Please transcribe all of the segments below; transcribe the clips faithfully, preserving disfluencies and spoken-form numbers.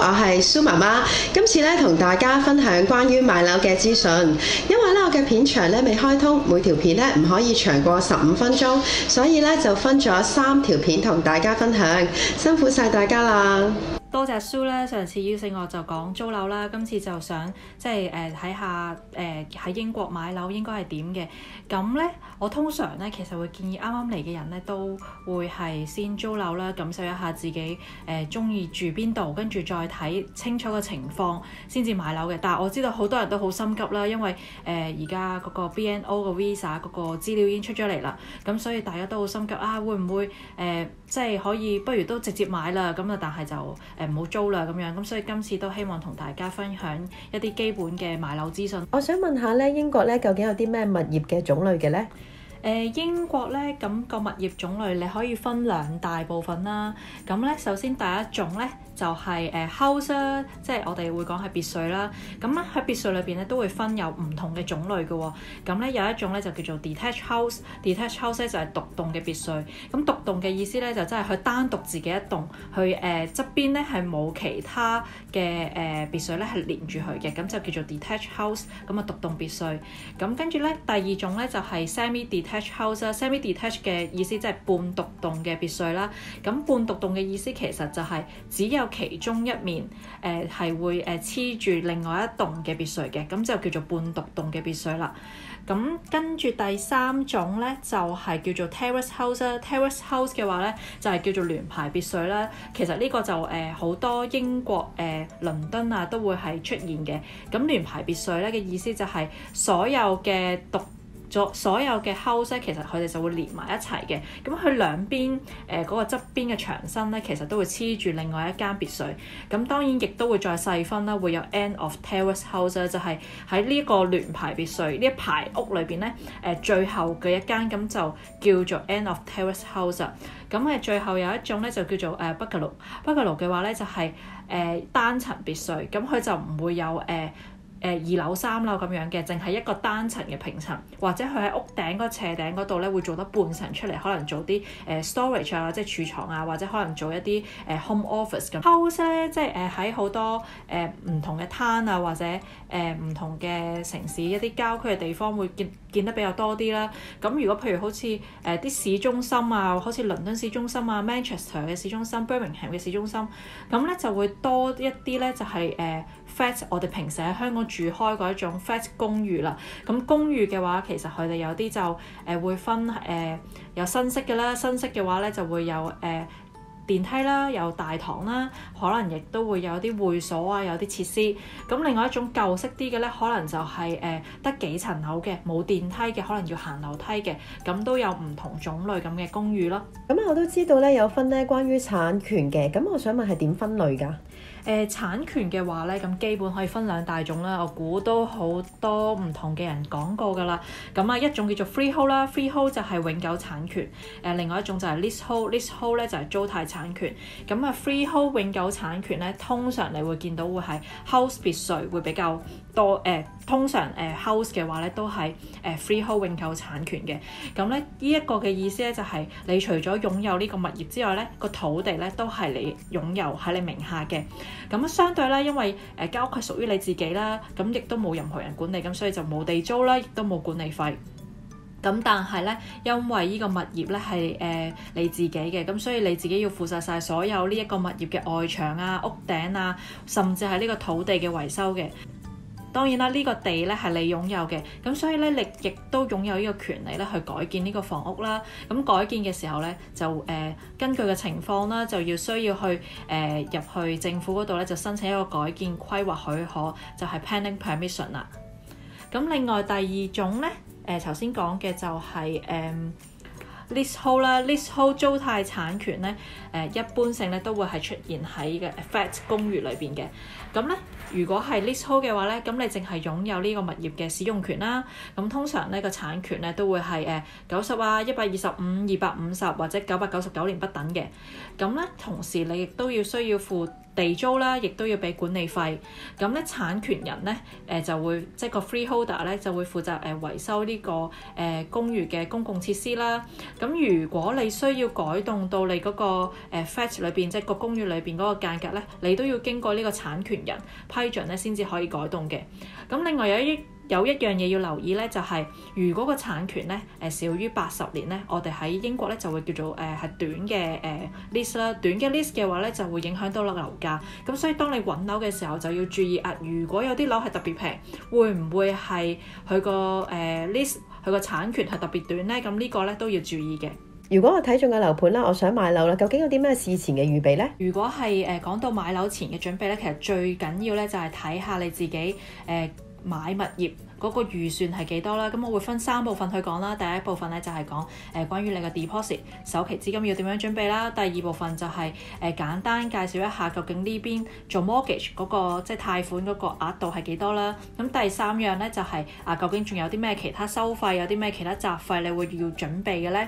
我係蘇媽媽。今次咧同大家分享關於買樓嘅資訊。因為咧我嘅片長咧未開通，每條片咧唔可以長過十五分鐘，所以咧就分咗三條片同大家分享。辛苦晒大家啦！ 多謝蘇咧，上次邀請我就講租樓啦，今次就想即係誒睇下誒喺英國買樓應該係點嘅。咁咧，我通常咧其實會建議啱啱嚟嘅人咧都會係先租樓啦，感受一下自己誒中意住邊度，跟住再睇清楚個情況先至買樓嘅。但係我知道好多人都好心急啦，因為誒而家嗰個 B N O 個 Visa 嗰個資料已經出咗嚟啦，咁所以大家都好心急啊，會唔會誒、呃、即係可以不如都直接買啦？咁啊，但係就誒唔好租啦咁樣，咁所以今次都希望同大家分享一啲基本嘅買樓資訊。 我想問下咧，英國咧究竟有啲咩物業嘅種類嘅咧？ 誒、呃、英國咧，咁、個物業種類你可以分兩大部分啦。咁咧，首先第一種咧就係、是、誒、呃、house 啦，即係我哋會講係別墅啦。咁咧喺別墅裏邊咧都會分有唔同嘅種類嘅喎、哦。咁咧有一種咧就叫做 detached house，detached house 咧就係獨棟嘅別墅。咁獨棟嘅意思咧就真係佢單獨自己一棟，佢誒側邊咧係冇其他嘅誒、呃、別墅咧係連住佢嘅，咁就叫做 detached house。咁啊獨棟別墅。咁跟住咧第二種咧就係、是、semi-detached house 啦 ，semi-detached 嘅意思即係半獨棟嘅別墅啦。咁半獨棟嘅意思其實就係只有其中一面誒係、呃、會誒黐住另外一棟嘅別墅嘅，咁就叫做半獨棟嘅別墅啦。咁跟住第三種咧就係、是、叫做 terrace house 啦 ，terrace house 嘅話咧就係、是、叫做聯排別墅啦。其實呢個就誒好、呃、多英國誒、呃、倫敦啊都會係出現嘅。咁聯排別墅咧嘅意思就係所有嘅獨所有嘅 house 咧，其實佢哋就會連埋一齊嘅。咁佢兩邊誒嗰、呃那個側邊嘅牆身咧，其實都會黐住另外一間別墅。咁當然亦都會再細分啦，會有 end of terrace house 咧，就係喺呢個聯排別墅呢一排屋裏邊咧，誒、呃、最後嘅一間咁就叫做 end of terrace house。咁誒最後有一種咧就叫做誒 bungalow，bungalow 嘅話咧就係、是、誒、呃、單層別墅，咁佢就唔會有誒。呃誒、呃、二樓三樓咁樣嘅，淨係一個單層嘅平層，或者佢喺屋頂嗰斜頂嗰度咧會做得半層出嚟，可能做啲誒、呃、storage 啊，即係儲藏啊，或者可能做一啲誒、呃、home office 咁。house 咧即係誒喺好多誒唔、呃、同嘅灘啊，或者誒唔、呃、同嘅城市一啲郊區嘅地方會見見得比較多啲啦。咁如果譬如好似誒啲市中心啊，好似倫敦市中心啊、Manchester 嘅市中心、Birmingham 嘅市中心，咁咧就會多一啲咧就係、是、誒、呃、flat 我哋平時喺香港住開嗰一種 flat 公寓啦。咁公寓嘅話其實佢哋有啲就誒、呃、會分誒、呃、有新式嘅啦，新式嘅話咧就會有誒、呃電梯啦，有大堂啦，可能亦都會有啲會所啊，有啲設施。咁另外一種舊式啲嘅咧，可能就係誒得幾層樓嘅，冇電梯嘅，可能要行樓梯嘅，咁都有唔同種類咁嘅公寓咯。 咁我都知道咧有分咧關於產權嘅，咁我想問係點分類㗎？ 誒、呃、產權嘅話咧，咁基本可以分兩大種啦。我估都好多唔同嘅人講過㗎啦。咁啊，一種叫做 freehold 啦 ，freehold 就係永久產權。誒、呃，另外一種就係 leasehold，leasehold 咧就係租賃產權。咁啊 freehold 永久產權咧，通常你會見到會係 house 別墅會比較多。誒、呃，通常誒、呃、house 嘅話咧都係誒 freehold 永久產權嘅。咁咧呢一、這個嘅意思咧就係、是、你除咗擁有呢個物業之外咧，個土地咧都係你擁有喺你名下嘅。咁相對咧，因為誒間屋係屬於你自己啦，咁亦都冇任何人管理，咁所以就冇地租啦，亦都冇管理費。咁但係咧，因為呢個物業咧係誒你自己嘅，咁所以你自己要負責晒所有呢一個物業嘅外牆啊、屋頂啊，甚至係呢個土地嘅維修嘅。當然啦，呢、這個地咧係你擁有嘅，咁所以咧你亦都擁有呢個權利咧去改建呢個房屋啦。咁改建嘅時候咧就誒、呃、根據嘅情況啦，就要需要去誒入、呃、去政府嗰度咧就申請一個改建規劃許可，就係、是、planning permission 啦。咁另外第二種咧誒頭先講嘅就係、是、誒。呃 leasehold 啦 ，leasehold 租貸產權咧，誒、呃、一般性咧都會係出現喺嘅 flat 公寓裏邊嘅。咁咧，如果係 leasehold 嘅話咧，咁你淨係擁有呢個物業嘅使用權啦。咁通常呢個產權咧都會係誒九十啊、一百二十五、二百五十或者九百九十九年不等嘅。咁咧，同時你亦都要需要負地租啦，亦都要俾管理費。咁咧產權人咧誒、呃、就會即係個 freeholder 咧就會負責誒、呃、維修呢、這個誒、呃、公寓嘅公共設施啦。咁如果你需要改動到你嗰、那個誒、呃、flat 裏邊，即係個公寓裏邊嗰個間隔咧，你都要經過呢個產權人批准咧先至可以改動嘅。咁另外有一有一樣嘢要留意咧，就係、是、如果個產權咧誒、呃、少於八十年咧，我哋喺英國咧就會叫做誒係、呃、短嘅誒、呃、lease 啦。短嘅 lease 嘅話咧就會影響到樓價。咁所以當你揾樓嘅時候就要注意啊，如果有啲樓係特別平，會唔會係佢個誒 lease 佢個產權係特別短咧？咁呢個咧都要注意嘅。 如果我睇中嘅樓盤啦，我想買樓啦，究竟有啲咩事前嘅預備呢？ 如果係誒講到買樓前嘅準備咧，其實最緊要咧就係睇下你自己誒、呃、買物業嗰個預算係幾多啦。咁我會分三部分去講啦。第一部分咧就係講誒關於你嘅 deposit 首期資金要點樣準備啦。第二部分就係、是、誒、呃、簡單介紹一下究竟呢邊做 mortgage 嗰、那個即係貸款嗰個額度係幾多啦。咁第三樣咧就係、是、啊究竟仲有啲咩其他收費，有啲咩其他雜費你會要準備嘅咧？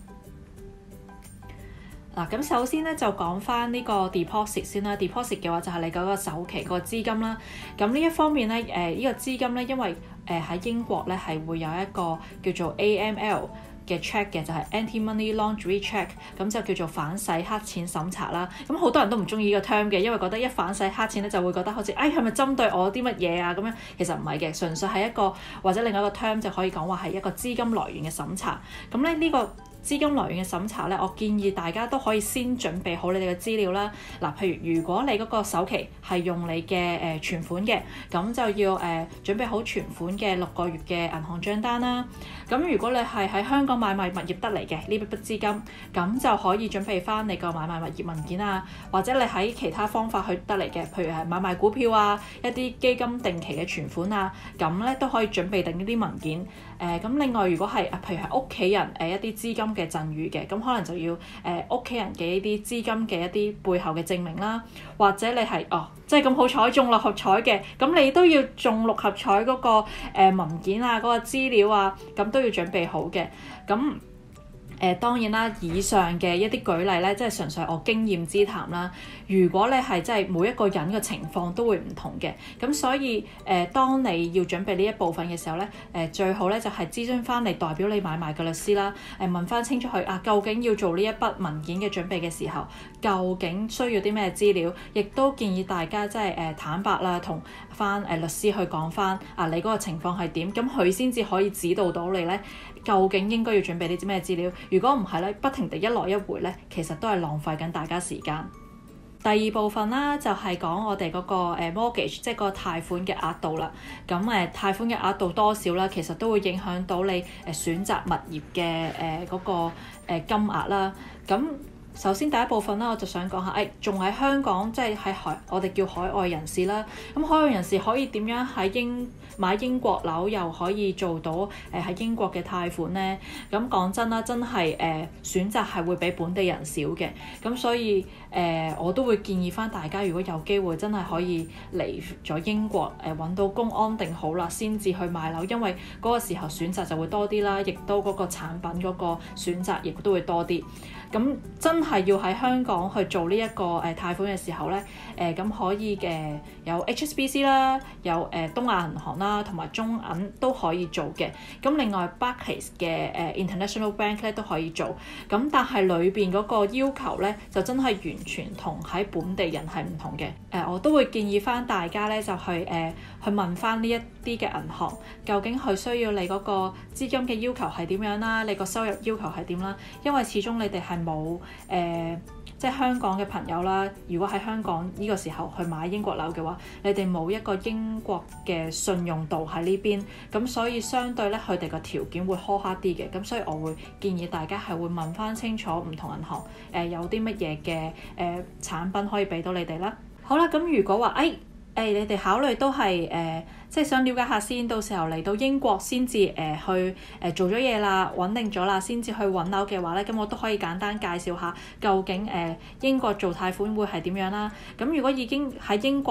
嗱，咁首先咧就講翻呢個 deposit 先啦。deposit 嘅話就係你嗰個首期個資金啦。咁呢一方面咧，誒、呃、呢、這個資金咧，因為誒喺、呃、英國咧係會有一個叫做 A M L 嘅 check 嘅，就係 Anti-Money Laundering Check， 咁就叫做反洗黑錢審查啦。咁好多人都唔中意呢個 term 嘅，因為覺得一反洗黑錢咧就會覺得好似，哎係咪針對我啲乜嘢啊咁樣？其實唔係嘅，純粹係一個或者另外一個 term 就可以講話係一個資金來源嘅審查。咁咧呢個資金來源嘅審查咧，我建議大家都可以先準備好你哋嘅資料啦。嗱，譬如如果你嗰個首期係用你嘅誒、呃、存款嘅，咁就要誒、呃、準備好存款嘅六個月嘅銀行帳單啦。咁如果你係喺香港買賣物業得嚟嘅呢筆筆資金，咁就可以準備翻你個買賣物業文件啊，或者你喺其他方法去得嚟嘅，譬如係買賣股票啊，一啲基金定期嘅存款啊，咁咧都可以準備定呢啲文件。誒、呃、咁另外如果係譬如係屋企人誒、呃、一啲資金嘅贈與嘅，咁可能就要誒屋企人嘅一啲資金嘅一啲背後嘅證明啦，或者你係哦即係咁好彩中六合彩嘅，咁你都要中六合彩嗰、那個誒、呃、文件啊，嗰、那個資料啊，咁都要準備好嘅。咁誒、呃、當然啦，以上嘅一啲舉例咧，即係純粹我經驗之談啦。如果你係即係每一個人嘅情況都會唔同嘅，咁所以誒、呃，當你要準備呢一部分嘅時候咧，誒、呃、最好咧就係、是、諮詢翻嚟代表你買賣嘅律師啦，誒、呃、問翻清楚佢啊，究竟要做呢一筆文件嘅準備嘅時候，究竟需要啲咩資料？亦都建議大家即係誒坦白啦，同翻誒律師去講翻啊，你嗰個情況係點？咁佢先至可以指導到你咧，究竟應該要準備啲咩資料？如果唔係咧，不停地一來一回咧，其實都係浪費緊大家時間。第二部分啦，就係、是、講我哋嗰、那個、呃、mortgage，即係個貸款嘅額度啦。咁誒、呃、貸款嘅額度多少啦，其實都會影響到你誒、呃、選擇物業嘅誒嗰個、呃、金額啦。咁首先第一部分啦，我就想講下，誒仲喺香港，即係喺海，我哋叫海外人士啦。咁海外人士可以點樣喺英買英國樓，又可以做到誒喺、呃、英國嘅貸款咧？咁講真啦，真係誒、呃、選擇係會比本地人少嘅。咁所以誒、呃、我都會建議翻大家，如果有機會真係可以嚟咗英國誒揾、呃、到工安定好啦，先至去買樓，因為嗰個時候選擇就會多啲啦，亦都嗰個產品嗰個選擇亦都會多啲。咁真係要喺香港去做呢、這、一個誒、呃、貸款嘅時候咧，誒、呃、咁可以嘅有 H S B C 啦，有誒、呃、東亞銀行啦，同埋中銀都可以做嘅。咁另外 Barclays 嘅誒、呃、International Bank 咧都可以做。咁但係裏邊嗰個要求咧，就真係完全同喺本地人係唔同嘅。誒、呃、我都會建議翻大家咧，就去誒、呃、去問翻呢一啲嘅銀行，究竟佢需要你嗰個資金嘅要求係點樣啦，你個收入要求係點啦，因為始終你哋係冇誒，即係香港嘅朋友啦。如果喺香港呢個時候去買英國樓嘅話，你哋冇一個英國嘅信用度喺呢邊，咁所以相對咧佢哋個條件會苛刻啲嘅。咁所以我會建議大家係會問翻清楚唔同銀行誒、呃、有啲乜嘢嘅誒產品可以俾到你哋啦。好啦，咁如果話誒，哎誒、哎，你哋考慮都係誒、呃，即係想了解下先，到時候嚟到英國先至誒去誒、呃、做咗嘢啦，穩定咗啦，先至去揾樓嘅話咧，咁我都可以簡單介紹下究竟誒、呃、英國做貸款會係點樣啦。咁如果已經喺英國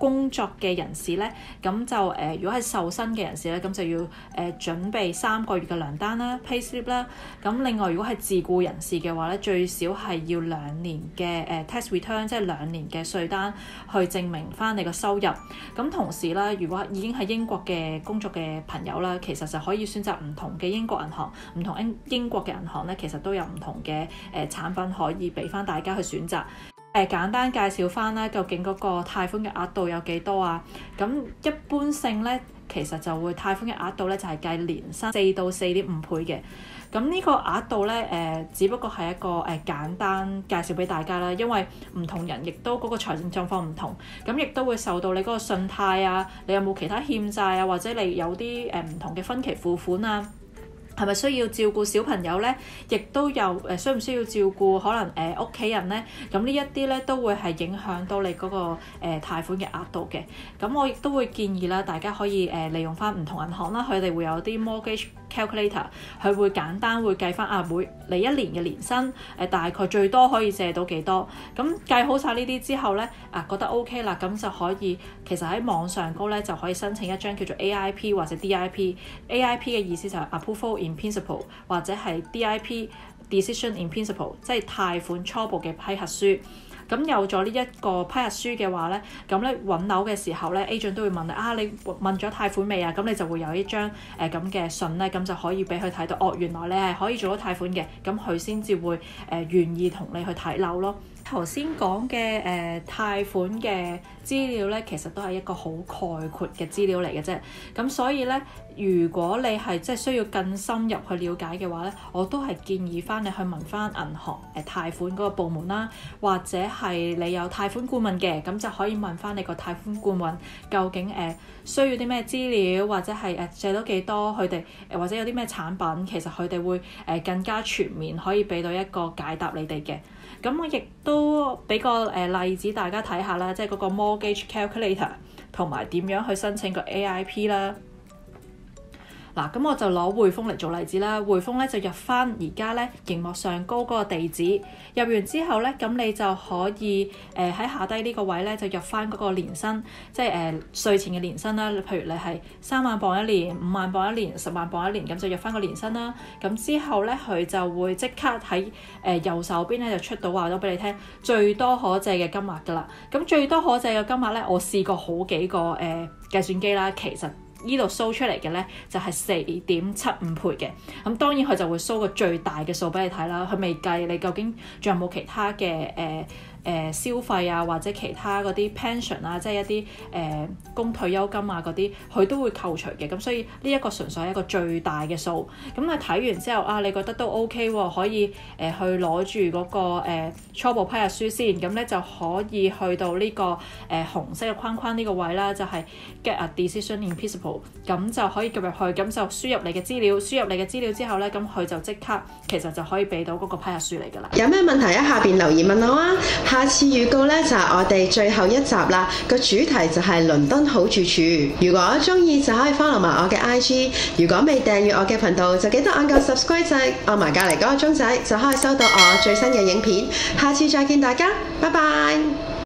工作嘅人士咧，咁就誒、呃、如果係受薪嘅人士咧，咁就要誒、呃、準備三個月嘅糧單啦 pay slip 啦。咁另外如果係自僱人士嘅話咧，最少係要兩年嘅誒、呃、tax return， 即係兩年嘅稅單去證明翻你個收入。咁同時啦，如果已經係英國嘅工作嘅朋友啦，其實就可以選擇唔同嘅英國銀行，唔同英英國嘅銀行咧，其實都有唔同嘅誒、呃、產品可以俾翻大家去選擇。誒、呃、簡單介紹翻啦，究竟嗰個貸款嘅額度有幾多啊？咁一般性咧，其實就會貸款嘅額度咧就係、是、計年薪四到四點五倍嘅。咁呢個額度咧誒、呃，只不過係一個誒、呃、簡單介紹俾大家啦，因為唔同人亦都嗰個財政狀況唔同，咁亦都會受到你嗰個信貸啊，你有冇其他欠債啊，或者你有啲誒唔同嘅分期付款啊。係咪需要照顧小朋友咧？亦都有誒、呃，需唔需要照顧可能誒屋企人咧？咁呢一啲咧都會係影響到你嗰、那個誒、呃、貸款嘅額度嘅。咁我亦都會建議啦，大家可以誒、呃、利用翻唔同銀行啦，佢哋會有啲 mortgage calculator，佢會簡單會計翻啊每你一年嘅年薪誒、呃、大概最多可以借到幾多。咁計好晒呢啲之後咧啊覺得 OK 啦，咁就可以其實喺網上高咧就可以申請一張叫做 A I P 或者 D I P。A I P 嘅意思就係 approval in principle， 或者係 D I P decision in principle， 即係貸款初步嘅批核書。咁有咗呢一個批核書嘅話咧，咁咧揾樓嘅時候咧 agent 都會問你啊，你問咗貸款未啊？咁你就會有一張誒咁嘅信咧，咁就可以俾佢睇到，哦，原來你係可以做到貸款嘅，咁佢先至會誒、呃、願意同你去睇樓咯。頭先講嘅誒貸款嘅資料咧，其實都係一個好概括嘅資料嚟嘅啫。咁所以咧，如果你係即係需要更深入去了解嘅話咧，我都係建議翻你去問翻銀行誒、呃、貸款嗰個部門啦，或者係你有貸款顧問嘅，咁就可以問翻你個貸款顧問究竟誒、呃、需要啲咩資料，或者係誒、呃、借到幾多，佢哋誒或者有啲咩產品，其實佢哋會誒、呃、更加全面可以俾到一個解答你哋嘅。咁我亦都俾個誒、呃、例子大家睇下啦，即係嗰個 mortgage calculator 同埋點樣去申請個 A I P 啦。嗱，咁我就攞匯豐嚟做例子啦。匯豐咧就入翻而家咧熒幕上高嗰個地址，入完之後咧，咁你就可以誒喺、呃、下低呢個位咧就入翻嗰個年薪，即係誒稅前嘅年薪啦。譬如你係三萬磅一年、五萬磅一年、十萬磅一年，咁就入翻個年薪啦。咁之後咧佢就會即刻喺誒、呃、右手邊咧就出到話咗俾你聽最多可借嘅金額㗎啦。咁最多可借嘅金額咧，我試過好幾個誒、呃、計算機啦，其實呢度 show 出嚟嘅咧就係四點七五倍嘅。咁當然佢就會 show 個最大嘅數俾你睇啦，佢未計你究竟仲有冇其他嘅誒、呃誒、呃、消費啊，或者其他嗰啲 pension 啊，即係一啲誒供退休金啊嗰啲，佢都會扣除嘅。咁所以呢一個純粹係一個最大嘅數。咁你睇完之後啊，你覺得都 OK 喎、哦，可以誒、呃、去攞住嗰個、呃、初步批核書先。咁咧就可以去到呢、這個誒、呃、紅色嘅框框呢個位啦，就係、是、get a decision in principle。咁就可以撳入去，咁就輸入你嘅資料，輸入你嘅資料之後咧，咁佢就即刻其實就可以俾到嗰個批核書嚟㗎啦。 有咩問題喺下邊留言問我啊！下次預告呢，就係我哋最後一集啦，個主題就係倫敦好住處。如果中意就可以 follow 埋我嘅 I G， 如果未訂閱我嘅頻道就記得按個 subscribe 掣，按埋隔離嗰個鐘仔就可以收到我最新嘅影片。下次再見大家，拜拜。